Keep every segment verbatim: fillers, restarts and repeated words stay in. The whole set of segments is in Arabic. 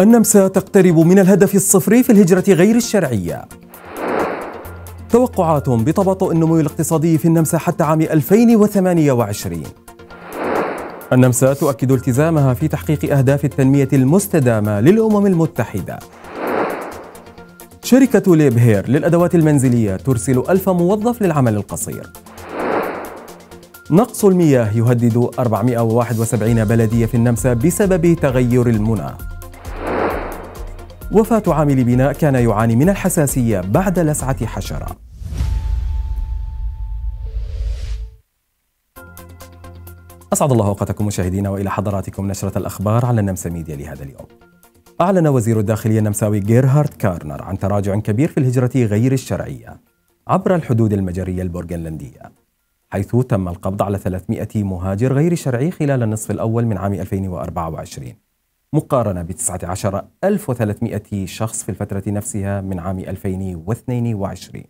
النمسا تقترب من الهدف الصفري في الهجرة غير الشرعية. توقعات بتباطؤ النمو الاقتصادي في النمسا حتى عام ألفين وثمانية وعشرين. النمسا تؤكد التزامها في تحقيق أهداف التنمية المستدامة للأمم المتحدة. شركة ليبهير للأدوات المنزلية ترسل ألف موظف للعمل القصير. نقص المياه يهدد أربعمائة وواحد وسبعين بلدية في النمسا بسبب تغير المناخ. وفاة عامل بناء كان يعاني من الحساسية بعد لسعة حشرة. أسعد الله أوقاتكم مشاهدينا، وإلى حضراتكم نشرة الأخبار على النمسا ميديا لهذا اليوم. أعلن وزير الداخلية النمساوي جيرهارد كارنر عن تراجع كبير في الهجرة غير الشرعية عبر الحدود المجرية البورغنلندية، حيث تم القبض على ثلاثمائة مهاجر غير شرعي خلال النصف الأول من عام ألفين وأربعة وعشرين، مقارنة ب تسعة عشر ألف وثلاثمائة شخص في الفترة نفسها من عام ألفين واثنين وعشرين.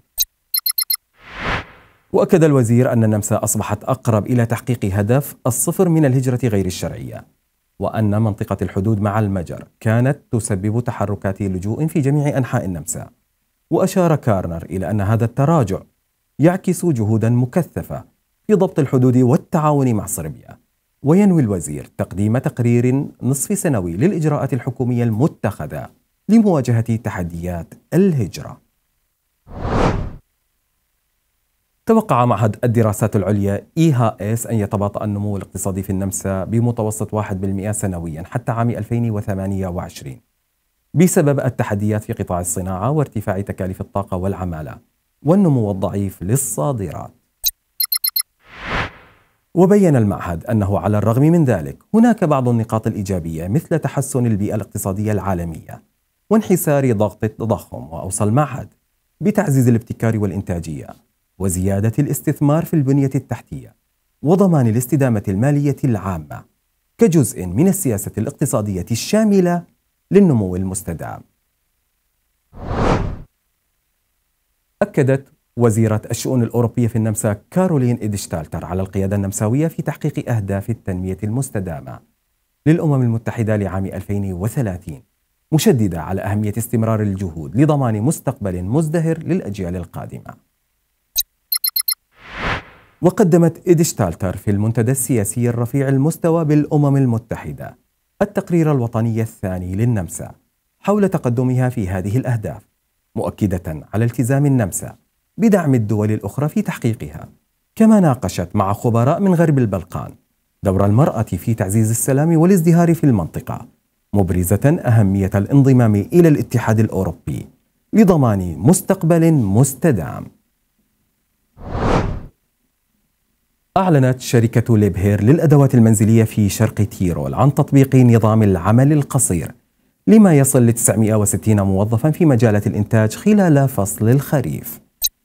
وأكد الوزير أن النمسا أصبحت أقرب إلى تحقيق هدف الصفر من الهجرة غير الشرعية، وأن منطقة الحدود مع المجر كانت تسبب تحركات لجوء في جميع أنحاء النمسا. وأشار كارنر إلى أن هذا التراجع يعكس جهودا مكثفة في ضبط الحدود والتعاون مع صربيا. وينوي الوزير تقديم تقرير نصف سنوي للإجراءات الحكومية المتخذة لمواجهة تحديات الهجرة. توقع معهد الدراسات العليا إي إتش إس أن يتباطأ النمو الاقتصادي في النمسا بمتوسط واحد بالمئة سنويا حتى عام ألفين وثمانية وعشرين بسبب التحديات في قطاع الصناعة وارتفاع تكاليف الطاقة والعمالة والنمو الضعيف للصادرات. وبين المعهد أنه على الرغم من ذلك هناك بعض النقاط الإيجابية مثل تحسن البيئة الاقتصادية العالمية وانحسار ضغط التضخم. وأوصى المعهد بتعزيز الابتكار والإنتاجية وزيادة الاستثمار في البنية التحتية وضمان الاستدامة المالية العامة كجزء من السياسة الاقتصادية الشاملة للنمو المستدام. أكدت وزيرة الشؤون الأوروبية في النمسا كارولين إيدشتالتر على القيادة النمساوية في تحقيق أهداف التنمية المستدامة للأمم المتحدة لعام ألفين وثلاثين، مشددة على أهمية استمرار الجهود لضمان مستقبل مزدهر للأجيال القادمة. وقدمت إيدشتالتر في المنتدى السياسي الرفيع المستوى بالأمم المتحدة التقرير الوطني الثاني للنمسا حول تقدمها في هذه الأهداف، مؤكدة على التزام النمسا بدعم الدول الأخرى في تحقيقها. كما ناقشت مع خبراء من غرب البلقان دور المرأة في تعزيز السلام والازدهار في المنطقة، مبرزة أهمية الانضمام إلى الاتحاد الأوروبي لضمان مستقبل مستدام. أعلنت شركة ليبهير للأدوات المنزلية في شرق تيرول عن تطبيق نظام العمل القصير لما يصل ل تسعمائة وستين موظفا في مجالات الإنتاج خلال فصل الخريف.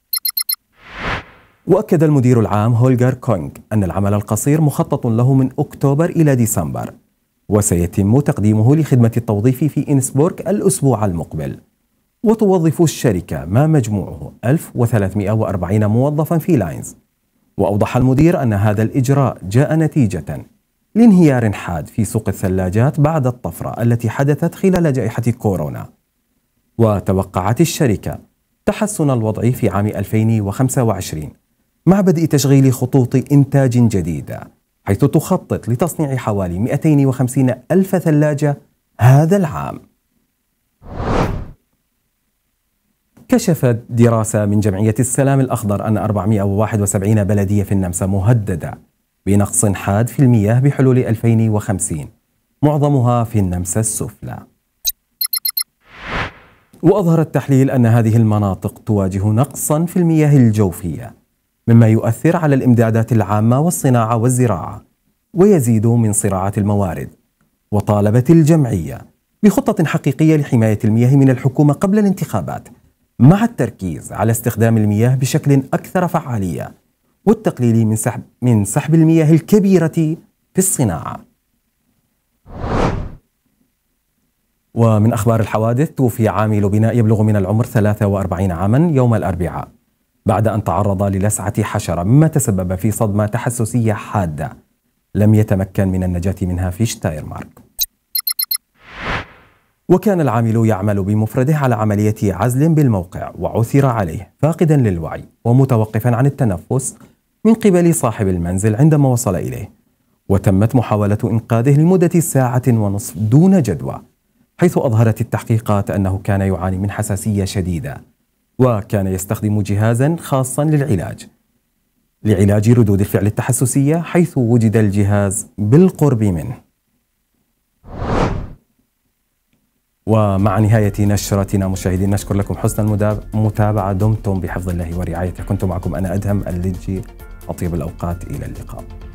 وأكد المدير العام هولغر كونغ أن العمل القصير مخطط له من أكتوبر إلى ديسمبر، وسيتم تقديمه لخدمة التوظيف في إنسبورغ الأسبوع المقبل. وتوظف الشركة ما مجموعه ألف وثلاثمائة وأربعين موظفا في لاينز. وأوضح المدير أن هذا الإجراء جاء نتيجة لانهيار حاد في سوق الثلاجات بعد الطفرة التي حدثت خلال جائحة كورونا. وتوقعت الشركة تحسن الوضع في عام ألفين وخمسة وعشرين مع بدء تشغيل خطوط إنتاج جديدة، حيث تخطط لتصنيع حوالي مئتين وخمسين ألف ثلاجة هذا العام. كشفت دراسة من جمعية السلام الأخضر أن أربعمائة وواحد وسبعين بلدية في النمسا مهددة بنقص حاد في المياه بحلول ألفين وخمسين، معظمها في النمسا السفلى. وأظهر التحليل أن هذه المناطق تواجه نقصا في المياه الجوفية، مما يؤثر على الإمدادات العامة والصناعة والزراعة ويزيد من صراعات الموارد. وطالبت الجمعية بخطة حقيقية لحماية المياه من الحكومة قبل الانتخابات، مع التركيز على استخدام المياه بشكل أكثر فعالية والتقليل من سحب من سحب المياه الكبيرة في الصناعة. ومن أخبار الحوادث، توفي عامل بناء يبلغ من العمر ثلاثة وأربعين عاما يوم الأربعاء بعد أن تعرض للسعة حشرة، مما تسبب في صدمة تحسسية حادة لم يتمكن من النجاة منها في شتايرمارك. وكان العامل يعمل بمفرده على عملية عزل بالموقع، وعثر عليه فاقدا للوعي ومتوقفا عن التنفس من قبل صاحب المنزل عندما وصل إليه، وتمت محاولة إنقاذه لمدة ساعة ونصف دون جدوى، حيث أظهرت التحقيقات أنه كان يعاني من حساسية شديدة، وكان يستخدم جهازا خاصا للعلاج لعلاج ردود الفعل التحسسية، حيث وجد الجهاز بالقرب منه. ومع نهاية نشرتنا مشاهدين نشكر لكم حسن المتابعة، دمتم بحفظ الله ورعايته، كنت معكم أنا أدهم اللجي، أطيب الأوقات، إلى اللقاء.